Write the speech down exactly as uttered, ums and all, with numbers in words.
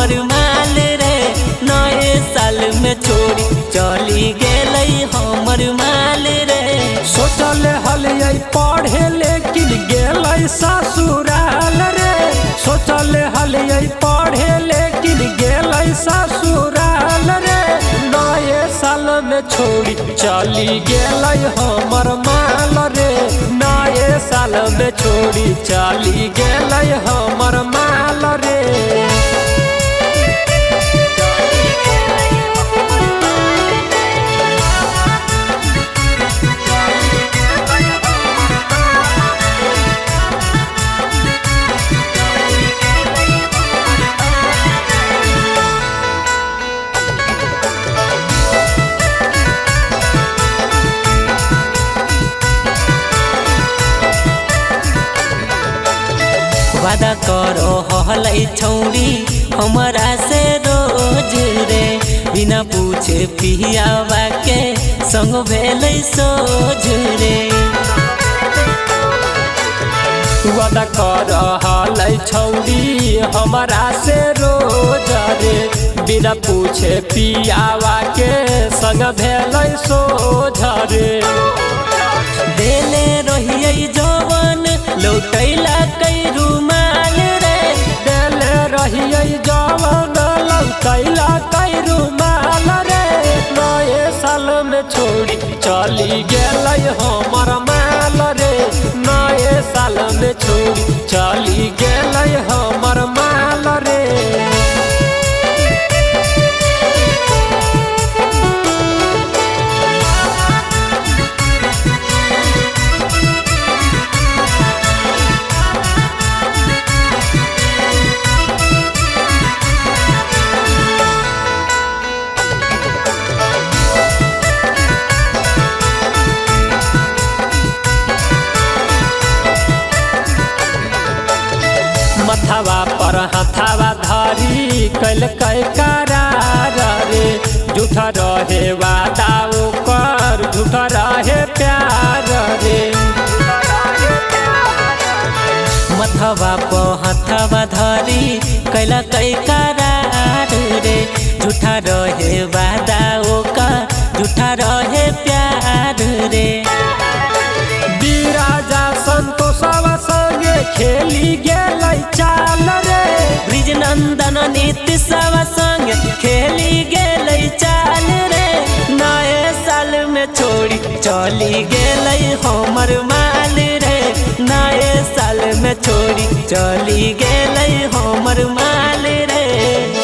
हमर माल रे नए साल में छोड़ी चली गेलै हमर माल रे। सोचल हलियै पढ़े लेकिन गेलै ससुराल रे। सोचल हलियै पढ़े लेकिन गेलै ससुराल रे। नए साल में छोड़ी चली गेलै हमर माल रे। नए साल में छोड़ी चली गेलै हमर माल रे। वादा करो हलै छौरी हमरा से रोज रे बिना पूछे पियावा के संग भेलै सोझ रे। वादा कर हलै छौरी हमरा से रोज रे बिना पूछे पियावा के संग भेलै सोझ रे। देले रहियै जवन लौटैला कैरू माल रे। देले रहियै जवन लौटैला कैरू माल रे। नए साल में छोड़ी चली गेलै हमर माल रे। नए साल में छोड़ी चली गेलै हमर माल रे। मथवा पर हथवा धरी कैलकै करार रे। झूठा रहे वादा ओकर झूठा रहे प्यार रे। मथवा पर हथवा धरी कैलकै करार रे। झूठा रहे वादा ओकर झूठा रहे प्यार रे। राजा संतोषवा संगे खेली गेलै चाल रे। ब्रिजनंदन नीतीशवा संगे खेली गेलै चाल रे। नए साल में छोड़ी चली गेलै हमर माल रे। नए साल में छोड़ी चली गेलै हमर माल रे।